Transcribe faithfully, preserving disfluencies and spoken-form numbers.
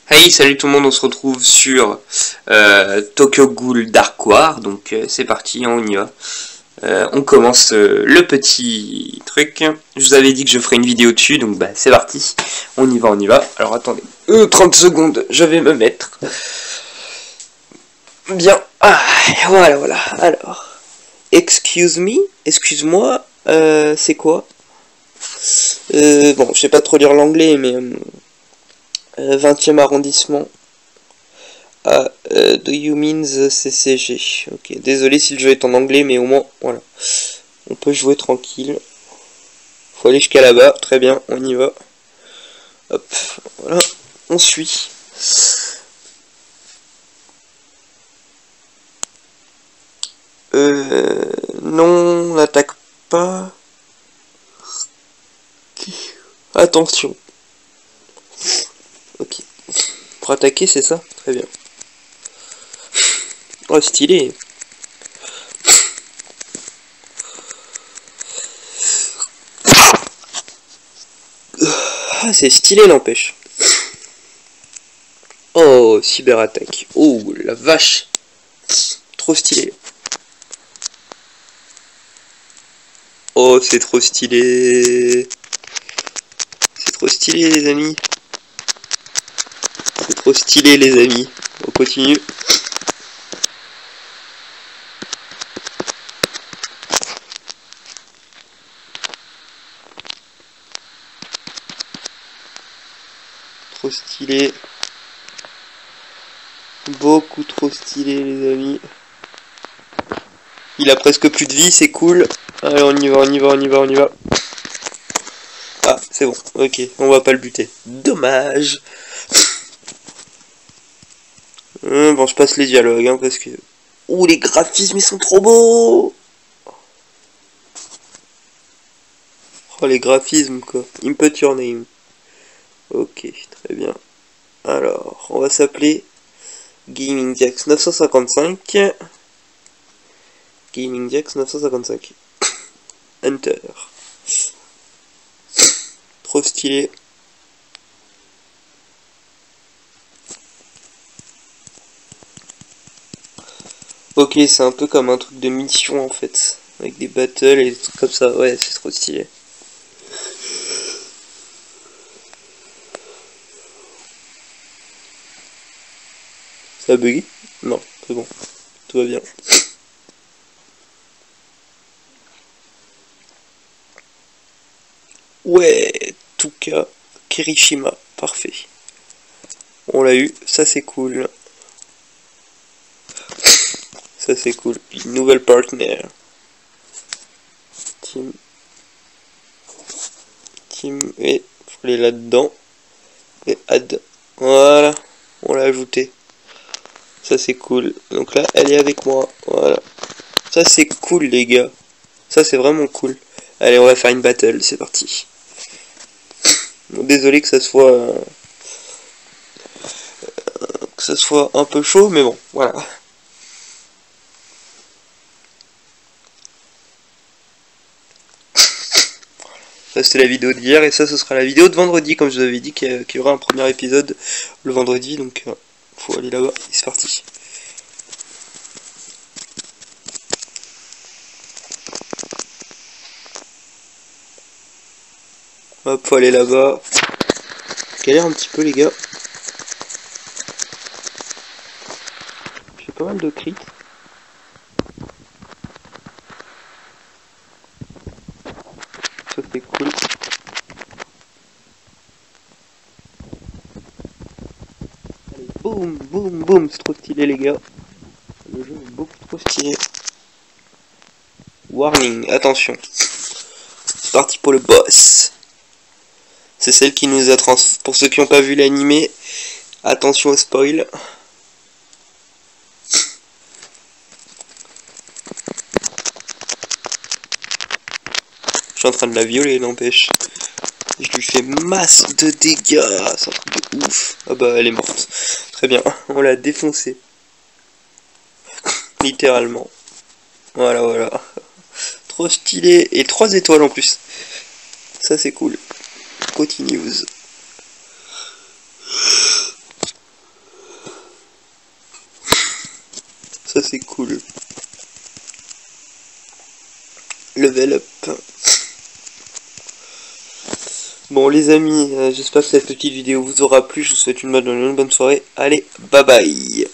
Hey, salut tout le monde, on se retrouve sur euh, Tokyo Ghoul Dark War, donc euh, c'est parti, on y va. Euh, on commence euh, le petit truc. Je vous avais dit que je ferais une vidéo dessus, donc bah c'est parti, on y va, on y va. Alors attendez, euh, trente secondes, je vais me mettre. Bien, ah, voilà, voilà, alors. Excuse me, excuse-moi, euh, c'est quoi euh, Bon, je sais pas trop lire l'anglais, mais... Euh, vingtième arrondissement. Ah, euh, do you mean the C C G? Ok, désolé si le jeu est en anglais, mais au moins, voilà. On peut jouer tranquille. Faut aller jusqu'à là-bas, très bien, on y va. Hop, voilà, on suit. Euh, non, on n'attaque pas. Attention. Ok. Pour attaquer, c'est ça? Très bien. Oh, stylé. Ah, c'est stylé, n'empêche. Oh, cyberattaque. Oh, la vache. Trop stylé. Oh, c'est trop stylé. C'est trop stylé, les amis. C'est trop stylé, les amis. On continue. Trop stylé. Beaucoup trop stylé, les amis. Il a presque plus de vie, c'est cool. Allez, on y va, on y va, on y va, on y va. Ah, c'est bon, ok, on va pas le buter. Dommage. Hum, bon, je passe les dialogues, hein, parce que... Ouh, les graphismes, ils sont trop beaux. Oh, les graphismes, quoi. Input your name. Ok, très bien. Alors, on va s'appeler Gaming Jax neuf cent cinquante-cinq. Gaming Jax neuf cent cinquante-cinq. Enter. Trop stylé. Ok, c'est un peu comme un truc de mission en fait. Avec des battles et des trucs comme ça. Ouais, c'est trop stylé. Ça a bugué? Non, c'est bon. Tout va bien. Ouais, Tuka Kirishima. Parfait. On l'a eu. Ça c'est cool. Ça c'est cool. Une nouvelle partenaire. Team. Team. Et faut aller là-dedans. Et add. Voilà. On l'a ajouté. Ça c'est cool. Donc là, elle est avec moi. Voilà. Ça c'est cool les gars. Ça c'est vraiment cool. Allez, on va faire une battle. C'est parti. Bon, désolé que ça soit... Euh, que ça soit un peu chaud, mais bon, voilà. Ça c'était la vidéo d'hier et ça ce sera la vidéo de vendredi, comme je vous avais dit qu'il y aura un premier épisode le vendredi, donc euh, faut aller là-bas et c'est parti. Hop, faut aller là-bas. Galère un petit peu les gars. J'ai pas mal de crits. Ça c'est cool. Allez, boum, boum, boum, c'est trop stylé les gars. Le jeu est beaucoup trop stylé. Warning, attention. C'est parti pour le boss. C'est celle qui nous a trans... Pour ceux qui n'ont pas vu l'animé, attention au spoil. Je suis en train de la violer, n'empêche. Je lui fais masse de dégâts. C'est un truc de ouf. Ah bah elle est morte. Très bien, on l'a défoncée. Littéralement. Voilà, voilà. Trop stylé. Et trois étoiles en plus. Ça c'est cool. Continues. Ça c'est cool. Level up. Bon les amis, euh, j'espère que cette petite vidéo vous aura plu. Je vous souhaite une bonne, une bonne soirée. Allez, bye bye.